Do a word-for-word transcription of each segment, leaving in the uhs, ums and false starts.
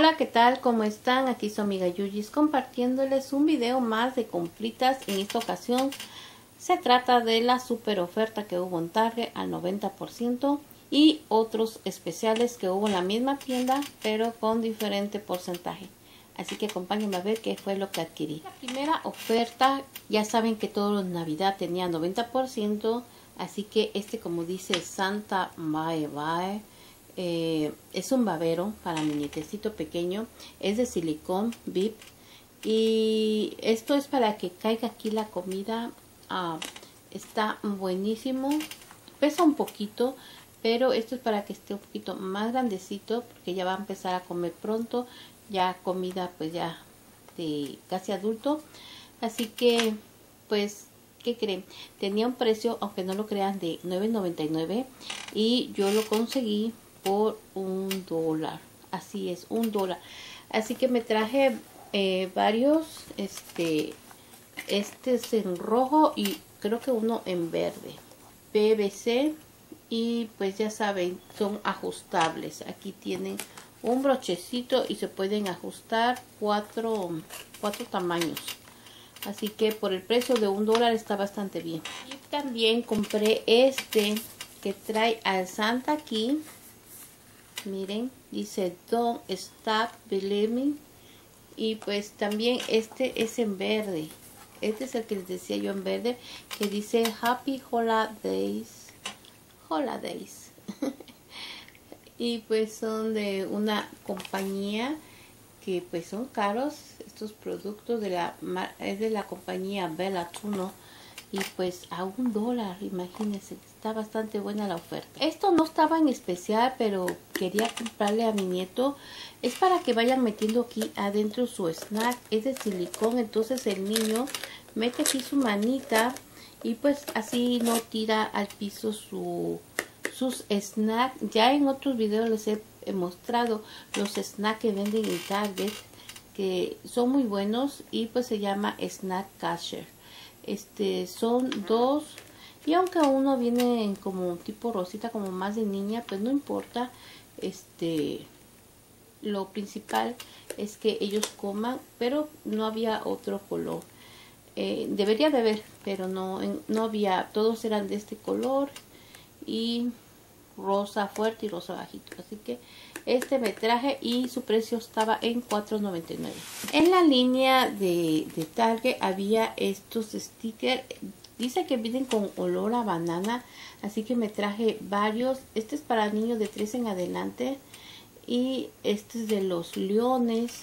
Hola, ¿qué tal? ¿Cómo están? Aquí su amiga Yuyis compartiéndoles un video más de compritas. En esta ocasión se trata de la super oferta que hubo en Target al noventa por ciento y otros especiales que hubo en la misma tienda pero con diferente porcentaje. Así que acompáñenme a ver qué fue lo que adquirí. La primera oferta, ya saben que todo en Navidad tenía noventa por ciento, así que este, como dice Santa Bye Bye, eh, es un babero para mi nietecito pequeño, es de silicón V I P y esto es para que caiga aquí la comida. Ah, está buenísimo, pesa un poquito, pero esto es para que esté un poquito más grandecito porque ya va a empezar a comer pronto, ya comida pues ya de casi adulto. Así que pues, ¿qué creen? Tenía un precio, aunque no lo crean, de nueve noventa y nueve y yo lo conseguí por un dólar. Así es, un dólar. Así que me traje eh, varios, este este es en rojo y creo que uno en verde, P V C, y pues ya saben, son ajustables. Aquí tienen un brochecito y se pueden ajustar cuatro, cuatro tamaños. Así que por el precio de un dólar está bastante bien. Y también compré este que trae al Santa aquí. Miren, dice Don't Stop Believing. Y pues también este es en verde. Este es el que les decía yo en verde, que dice Happy Holidays. Holidays. Y pues son de una compañía que pues son caros. Estos productos de la es de la compañía Bella Tuno. Y pues a un dólar, imagínense, está bastante buena la oferta. Esto no estaba en especial, pero quería comprarle a mi nieto. Es para que vayan metiendo aquí adentro su snack. Es de silicón, entonces el niño mete aquí su manita y pues así no tira al piso su, sus snacks. Ya en otros videos les he, he mostrado los snacks que venden en Target, que son muy buenos y pues se llama Snack Catcher. Este son dos y aunque uno viene en como tipo rosita, como más de niña, pues no importa. Este, lo principal es que ellos coman, pero no había otro color. Eh, debería de haber, pero no, no había. Todos eran de este color y rosa fuerte y rosa bajito. Así que este me traje y su precio estaba en cuatro noventa y nueve. En la línea de, de Target había estos stickers. Dice que vienen con olor a banana, así que me traje varios. Este es para niños de tres en adelante y este es de los leones.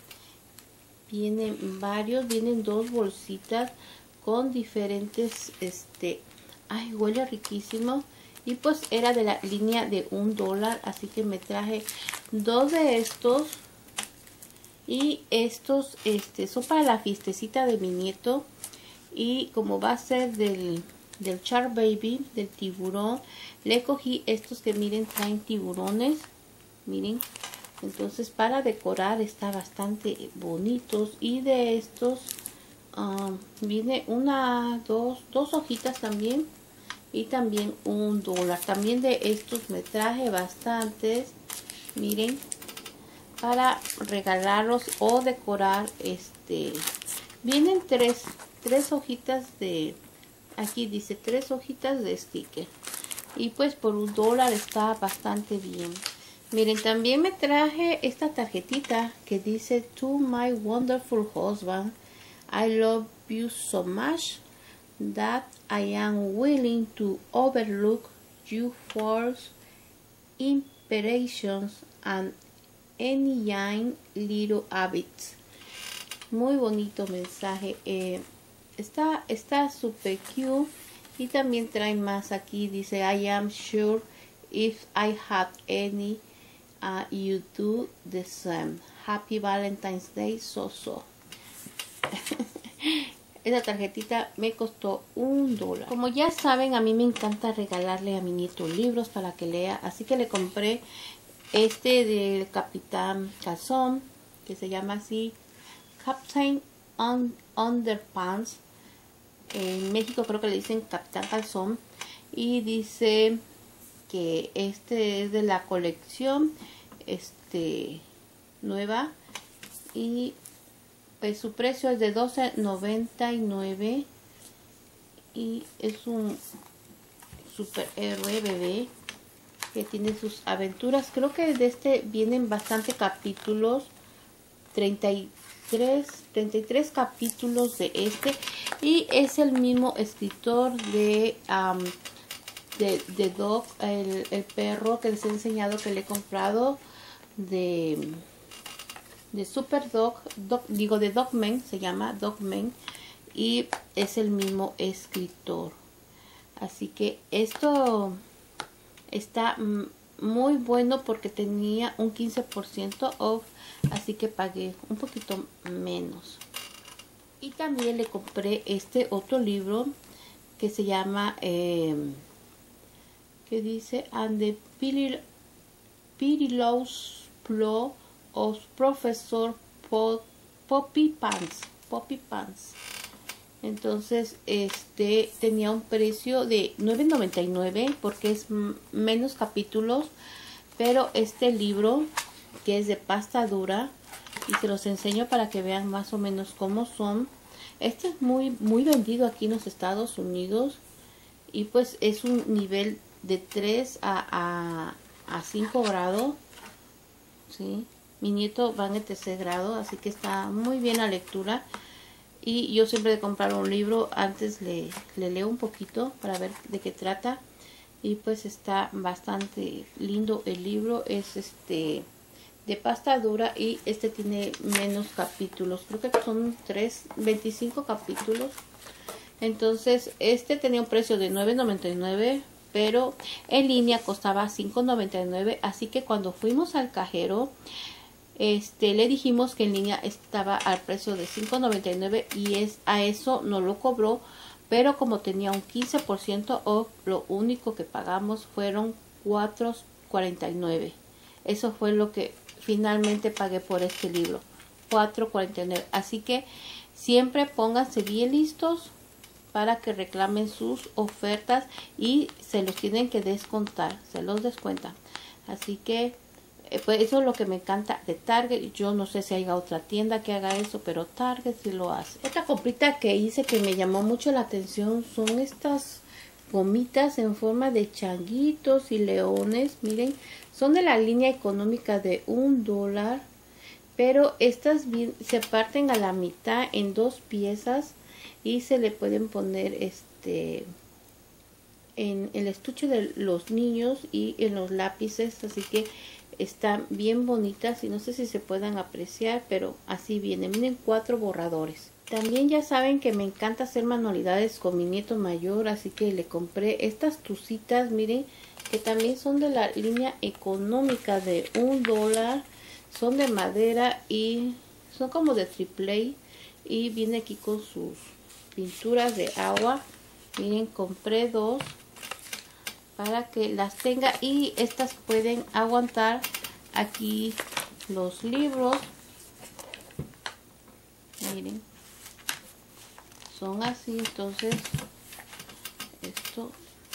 Vienen varios, vienen dos bolsitas con diferentes, este, ay, huele riquísimo. Y pues era de la línea de un dólar, así que me traje dos de estos. Y estos este, son para la fiestecita de mi nieto. Y como va a ser del, del Char Baby, del tiburón, le cogí estos que miren, traen tiburones. Miren, entonces para decorar está bastante bonitos. Y de estos um, viene una, dos, dos hojitas también. Y también un dólar. También de estos me traje bastantes. Miren, para regalarlos o decorar. Este, vienen tres, tres hojitas de, aquí dice tres hojitas de sticker. Y pues por un dólar está bastante bien. Miren, también me traje esta tarjetita que dice To my wonderful husband, I love you so much that I am willing to overlook your false impressions and any young little habits. Muy bonito mensaje. Eh, está está super cute. Y también trae más aquí. Dice I am sure if I had any, uh, you do the same. Happy Valentine's Day, so so. Esa tarjetita me costó un dólar. Como ya saben, a mí me encanta regalarle a mi nieto libros para que lea. Así que le compré este del Capitán Calzón, que se llama así, Captain Un Underpants. En México creo que le dicen Capitán Calzón. Y dice que este es de la colección este nueva, y pues su precio es de doce noventa y nueve y es un superhéroe bebé que tiene sus aventuras. Creo que de este vienen bastante capítulos, treinta y tres capítulos de este, y es el mismo escritor de um, de, de Dog, el, el perro que les he enseñado, que le he comprado de de Super Dog, Dog digo de Dogman, se llama Dogman, y es el mismo escritor. Así que esto está muy bueno porque tenía un quince por ciento off, así que pagué un poquito menos. Y también le compré este otro libro que se llama eh, que dice And the Perilous Plow of Professor Poppy Pants. Poppy Pants. Entonces este tenía un precio de nueve noventa y nueve porque es menos capítulos, pero este libro, que es de pasta dura, y se los enseño para que vean más o menos cómo son. Este es muy muy vendido aquí en los Estados Unidos, y pues es un nivel de tres a, a, a cinco grados, ¿sí? Mi nieto va en el tercer grado, así que está muy bien la lectura. Y yo siempre de comprar un libro, antes le, le leo un poquito para ver de qué trata. Y pues está bastante lindo el libro. Es este de pasta dura y este tiene menos capítulos. Creo que son tres, veinticinco capítulos. Entonces este tenía un precio de nueve noventa y nueve, pero en línea costaba cinco noventa y nueve. Así que cuando fuimos al cajero, Este, le dijimos que en línea estaba al precio de cinco noventa y nueve y es a eso no lo cobró, pero como tenía un quince por ciento off, lo único que pagamos fueron cuatro cuarenta y nueve. Eso fue lo que finalmente pagué por este libro, cuatro cuarenta y nueve. Así que siempre pónganse bien listos para que reclamen sus ofertas y se los tienen que descontar, se los descuentan. Así que pues eso es lo que me encanta de Target. Yo no sé si hay otra tienda que haga eso, pero Target sí lo hace. Esta comprita que hice que me llamó mucho la atención son estas gomitas en forma de changuitos y leones. Miren, son de la línea económica de un dólar, pero estas bien, se parten a la mitad en dos piezas y se le pueden poner este en el estuche de los niños y en los lápices, así que están bien bonitas y no sé si se puedan apreciar, pero así vienen. Miren, cuatro borradores. También ya saben que me encanta hacer manualidades con mi nieto mayor, así que le compré estas tucitas, miren, que también son de la línea económica de un dólar. Son de madera y son como de triple A y viene aquí con sus pinturas de agua. Miren, compré dos para que las tenga y estas pueden aguantar aquí los libros. Miren, son así, entonces esto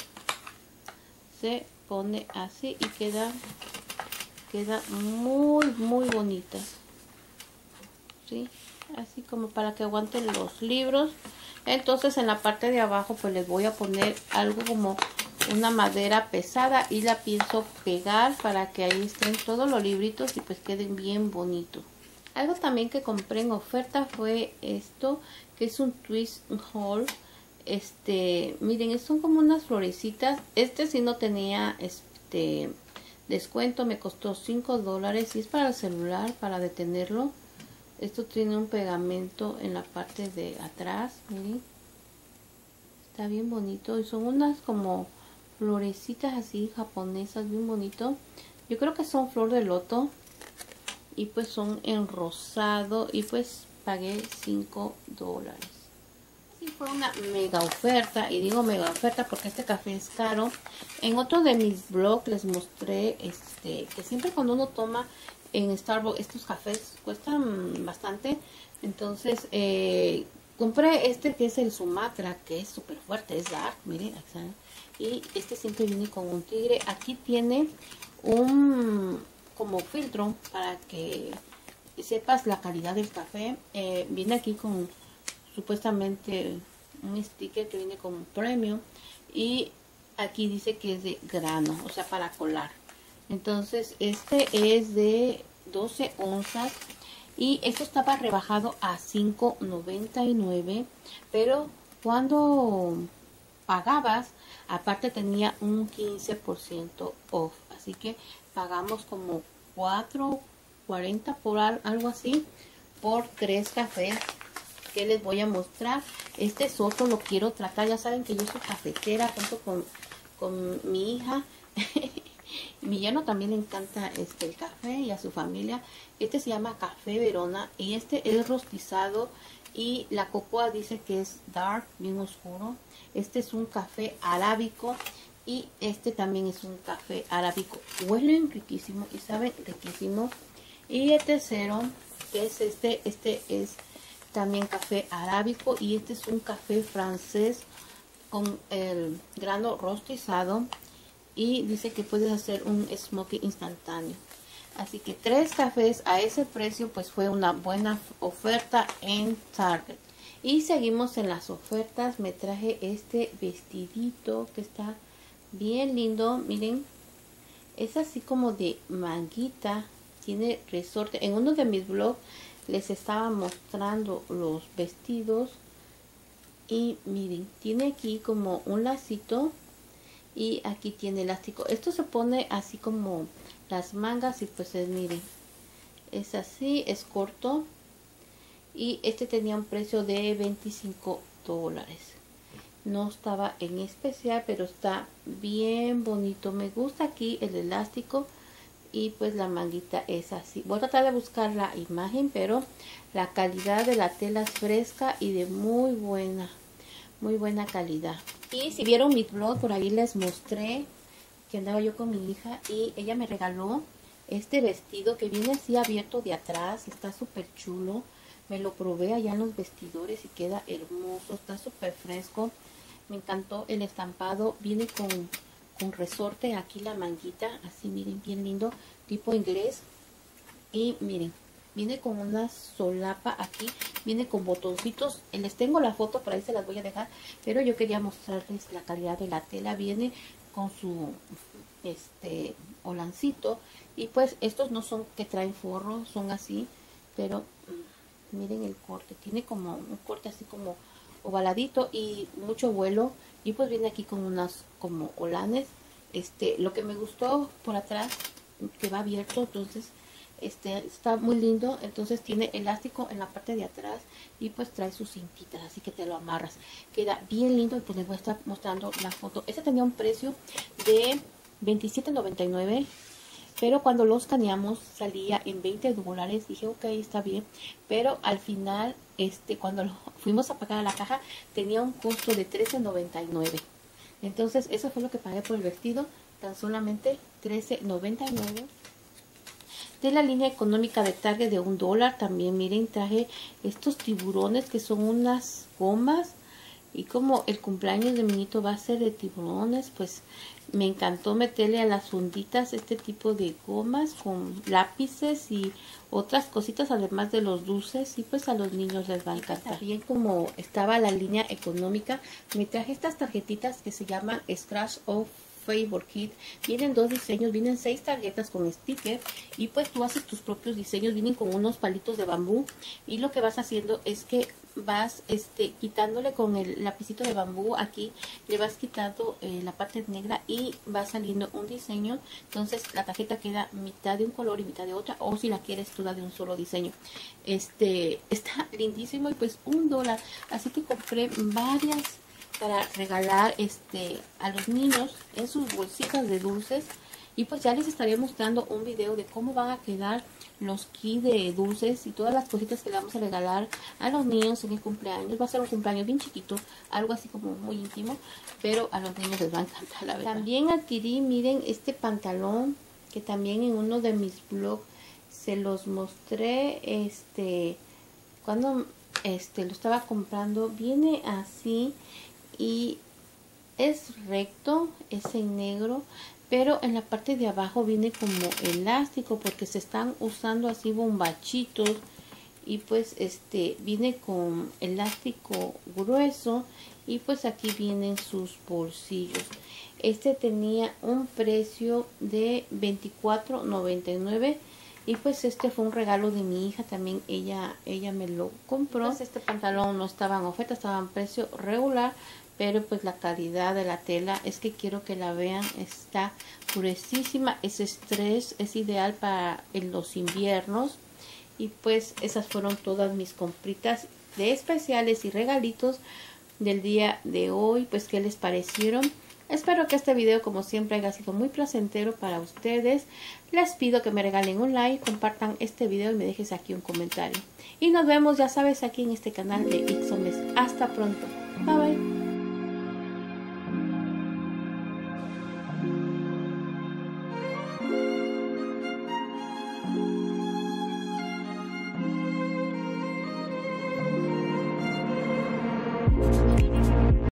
se pone así y queda queda muy muy bonita, ¿sí? Así como para que aguanten los libros. Entonces en la parte de abajo pues les voy a poner algo como una madera pesada y la pienso pegar para que ahí estén todos los libritos y pues queden bien bonitos. Algo también que compré en oferta fue esto, que es un twist haul. Este, miren, son como unas florecitas. Este sí no tenía este descuento, me costó cinco dólares y es para el celular, para detenerlo. Esto tiene un pegamento en la parte de atrás, miren. Está bien bonito y son unas como florecitas así japonesas, bien bonito. Yo creo que son flor de loto y pues son en rosado y pues pagué cinco dólares. Y fue una mega oferta, y digo mega oferta porque este café es caro. En otro de mis blogs les mostré este que siempre cuando uno toma en Starbucks estos cafés cuestan bastante. Entonces eh, compré este que es el Sumatra, que es súper fuerte, es dark, miren, y este siempre viene con un tigre. Aquí tiene un como filtro para que sepas la calidad del café. Eh, viene aquí con supuestamente un sticker que viene como premium, y aquí dice que es de grano, o sea, para colar. Entonces este es de doce onzas y esto estaba rebajado a cinco noventa y nueve, pero cuando pagabas aparte tenía un quince por ciento off, así que pagamos como cuatro cuarenta por algo así por tres cafés que les voy a mostrar. Este soto lo quiero tratar, ya saben que yo soy cafetera junto con, con mi hija. Mi yerno también le encanta este el café y a su familia. Este se llama Café Verona y este es rostizado y la cocoa dice que es dark, bien oscuro. Este es un café arábico y este también es un café arábico. Huelen riquísimo y saben riquísimo. Y el tercero, que es este, este es también café arábico y este es un café francés con el grano rostizado y dice que puedes hacer un smoky instantáneo. Así que tres cafés a ese precio pues fue una buena oferta en Target. Y seguimos en las ofertas. Me traje este vestidito que está bien lindo, miren, es así como de manguita, tiene resorte. En uno de mis blogs les estaba mostrando los vestidos y miren, tiene aquí como un lacito y aquí tiene elástico. Esto se pone así como las mangas y pues es, miren, es así, es corto y este tenía un precio de veinticinco dólares. No estaba en especial, pero está bien bonito. Me gusta aquí el elástico y pues la manguita es así. Voy a tratar de buscar la imagen, pero la calidad de la tela es fresca y de muy buena, muy buena calidad. Y si vieron mi blog, por ahí les mostré que andaba yo con mi hija y ella me regaló este vestido que viene así abierto de atrás. Está súper chulo. Me lo probé allá en los vestidores y queda hermoso. Está súper fresco. Me encantó el estampado. Viene con, con resorte aquí la manguita. Así miren, bien lindo. Tipo inglés. Y miren, viene con una solapa aquí. Viene con botoncitos. Les tengo la foto, por ahí se las voy a dejar. Pero yo quería mostrarles la calidad de la tela. Viene con su este holancito. Y pues estos no son que traen forro. Son así. Pero miren el corte. Tiene como un corte así como ovaladito y mucho vuelo. Y pues viene aquí con unas como holanes. Este, lo que me gustó por atrás, que va abierto, entonces este está muy lindo. Entonces tiene elástico en la parte de atrás y pues trae sus cintitas, así que te lo amarras, queda bien lindo. Y pues les voy a estar mostrando la foto. Este tenía un precio de veintisiete noventa y nueve, pero cuando lo escaneamos salía en veinte dólares. Dije ok, está bien, pero al final este cuando lo fuimos a pagar a la caja tenía un costo de trece noventa y nueve. Entonces eso fue lo que pagué por el vestido, tan solamente trece noventa y nueve. De la línea económica de Target de un dólar también, miren, traje estos tiburones que son unas gomas. Y como el cumpleaños de mi nieto va a ser de tiburones, pues me encantó meterle a las funditas este tipo de gomas con lápices y otras cositas, además de los dulces. Y pues a los niños les va a encantar. También, como estaba la línea económica, me traje estas tarjetitas que se llaman Scratch of Favor Kit. Vienen dos diseños, vienen seis tarjetas con sticker y pues tú haces tus propios diseños. Vienen con unos palitos de bambú y lo que vas haciendo es que vas este quitándole con el lapicito de bambú, aquí le vas quitando eh, la parte negra y va saliendo un diseño. Entonces la tarjeta queda mitad de un color y mitad de otra, o si la quieres toda de un solo diseño. Este está lindísimo y pues un dólar, así que compré varias para regalar este a los niños en sus bolsitas de dulces. Y pues ya les estaré mostrando un video de cómo van a quedar los kits de dulces y todas las cositas que le vamos a regalar a los niños en el cumpleaños. Va a ser un cumpleaños bien chiquito, algo así como muy íntimo, pero a los niños les va a encantar, la verdad. También adquirí, miren, este pantalón que también en uno de mis blogs se los mostré este cuando este lo estaba comprando. Viene así y es recto, es en negro. pero en la parte de abajo viene como elástico porque se están usando así bombachitos y pues este viene con elástico grueso y pues aquí vienen sus bolsillos. Este tenía un precio de veinticuatro noventa y nueve y pues este fue un regalo de mi hija, también ella ella me lo compró. Pues este pantalón no estaba en oferta, estaba en precio regular, pero pues la calidad de la tela es que quiero que la vean, está gruesísima, es estrés, es ideal para en los inviernos. Y pues esas fueron todas mis compritas de especiales y regalitos del día de hoy. Pues qué les parecieron. Espero que este video como siempre haya sido muy placentero para ustedes. Les pido que me regalen un like, compartan este video y me dejes aquí un comentario. Y nos vemos, ya sabes, aquí en este canal de Ixomes. Hasta pronto. Bye bye.